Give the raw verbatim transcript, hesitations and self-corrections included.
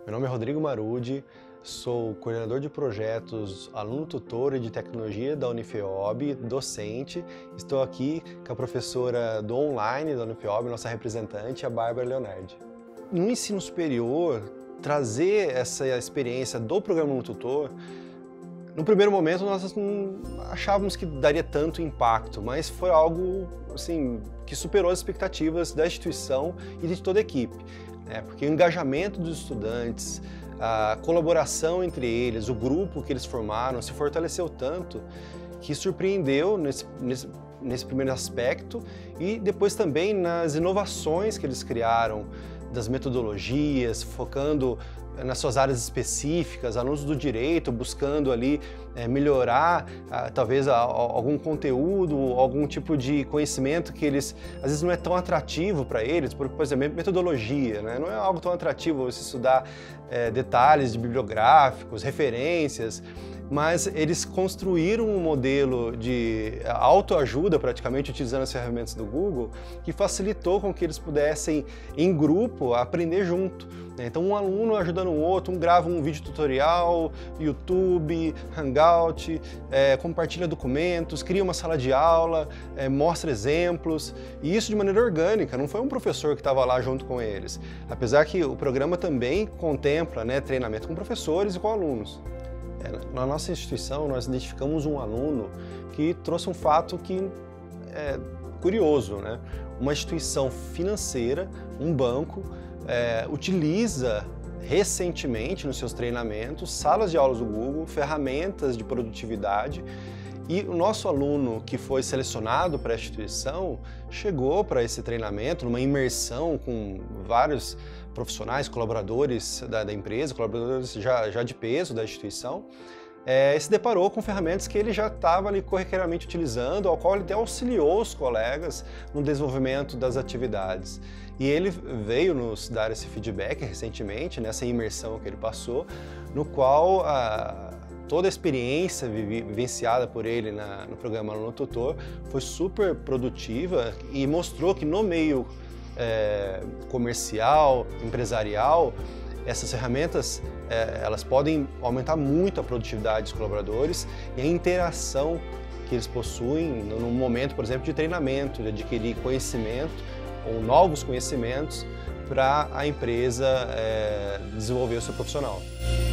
Meu nome é Rodrigo Marudi, sou coordenador de projetos, aluno tutor de tecnologia da Unifeob, docente. Estou aqui com a professora do online da Unifeob, nossa representante, a Bárbara Leonardi. No ensino superior, trazer essa experiência do programa Aluno Tutor, no primeiro momento nós não achávamos que daria tanto impacto, mas foi algo assim, que superou as expectativas da instituição e de toda a equipe. É, porque o engajamento dos estudantes, a colaboração entre eles, o grupo que eles formaram se fortaleceu tanto que surpreendeu nesse, nesse, nesse primeiro aspecto e depois também nas inovações que eles criaram, das metodologias, focando nas suas áreas específicas, alunos do direito buscando ali é, melhorar ah, talvez a, a, algum conteúdo, algum tipo de conhecimento que eles, às vezes não é tão atrativo para eles, por, por exemplo, metodologia, né? Não é algo tão atrativo você estudar é, detalhes de bibliográficos, referências, mas eles construíram um modelo de autoajuda, praticamente utilizando as ferramentas do Google, que facilitou com que eles pudessem, em grupo, aprender junto. Então um aluno ajudando o outro, um grava um vídeo tutorial, YouTube, Hangout, é, compartilha documentos, cria uma sala de aula, é, mostra exemplos, e isso de maneira orgânica, não foi um professor que estava lá junto com eles. Apesar que o programa também contempla, né, treinamento com professores e com alunos. É, na nossa instituição nós identificamos um aluno que trouxe um fato que é curioso, né? Uma instituição financeira, um banco, É, utiliza recentemente nos seus treinamentos salas de aulas do Google, ferramentas de produtividade, e o nosso aluno que foi selecionado para a instituição chegou para esse treinamento numa imersão com vários profissionais, colaboradores da, da empresa, colaboradores já, já de peso da instituição, É, se deparou com ferramentas que ele já estava ali corriqueiramente utilizando, ao qual ele até auxiliou os colegas no desenvolvimento das atividades. E ele veio nos dar esse feedback recentemente, nessa imersão que ele passou, no qual a, toda a experiência vivenciada por ele na, no programa Aluno Tutor foi super produtiva e mostrou que no meio é, comercial, empresarial, essas ferramentas, é, elas podem aumentar muito a produtividade dos colaboradores e a interação que eles possuem no momento, por exemplo, de treinamento, de adquirir conhecimento ou novos conhecimentos para a empresa é, desenvolver o seu profissional.